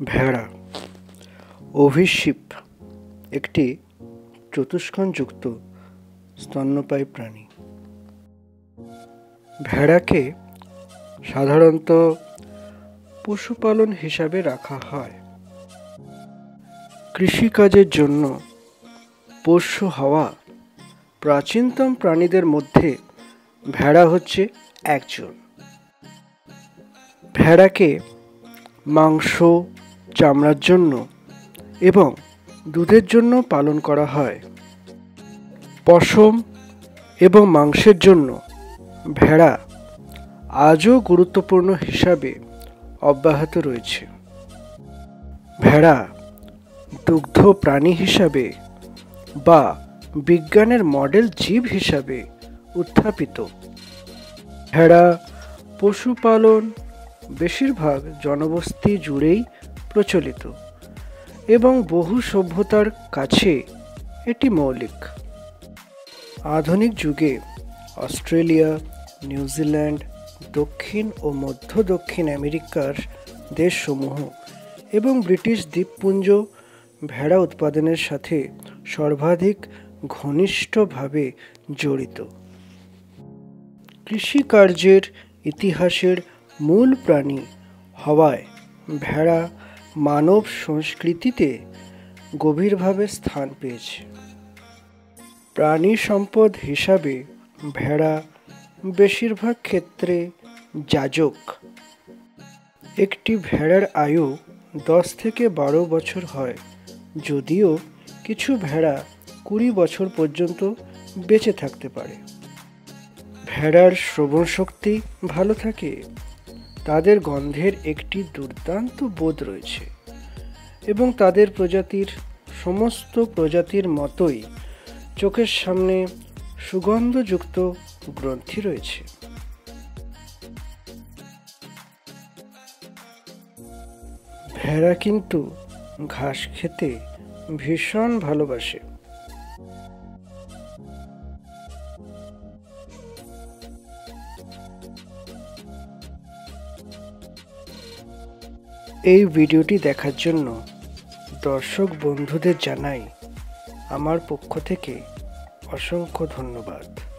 ভেড়া ওভিস শিপ একটি চতুষ্কোণযুক্ত স্তন্যপায়ী প্রাণী। ভেড়াকে সাধারণত পশুপালন হিসাবে রাখা হয়। কৃষিকাজের জন্য পোষ্য হওয়া প্রাচীনতম প্রাণীদের মধ্যে ভেড়া হচ্ছে একজন। ভেড়াকে মাংস, চামড়ার জন্য এবং দুধের জন্য পালন করা হয়। পশম এবং মাংসের জন্য ভেড়া আজও গুরুত্বপূর্ণ হিসাবে অব্যাহত রয়েছে। ভেড়া দুগ্ধ প্রাণী হিসাবে বা বিজ্ঞানের মডেল জীব হিসাবে উত্থাপিত। ভেড়া পশুপালন বেশিরভাগ জনবসতি জুড়েই প্রচলিত এবং বহু সভ্যতার কাছে এটি মৌলিক। আধুনিক যুগে অস্ট্রেলিয়া, নিউজিল্যান্ড, দক্ষিণ ও মধ্য দক্ষিণ আমেরিকার দেশসমূহ এবং ব্রিটিশ দ্বীপপুঞ্জ ভেড়া উৎপাদনের সাথে সর্বাধিক ঘনিষ্ঠভাবে জড়িত। কৃষিকার্যের ইতিহাসের মূল প্রাণী হওয়ায় ভেড়া মানব সংস্কৃতিতে গভীরভাবে স্থান পেয়েছে। প্রাণী সম্পদ হিসাবে ভেড়া বেশিরভাগ ক্ষেত্রে যাজক। একটি ভেড়ার আয়ু 10 থেকে 12 বছর হয়, যদিও কিছু ভেড়া 20 বছর পর্যন্ত বেঁচে থাকতে পারে। ভেড়ার শ্রবণ শক্তি ভালো থাকে। তাদের গন্ধের একটি দুর্দান্ত বোধ রয়েছে এবং তাদের প্রজাতির সমস্ত প্রজাতির মতোই চোখের সামনে সুগন্ধযুক্ত গ্রন্থি রয়েছে। ভেড়া কিন্তু ঘাস খেতে ভীষণ ভালোবাসে। এই ভিডিওটি দেখার জন্য দর্শক বন্ধুদের জানাই আমার পক্ষ থেকে অসংখ্য ধন্যবাদ।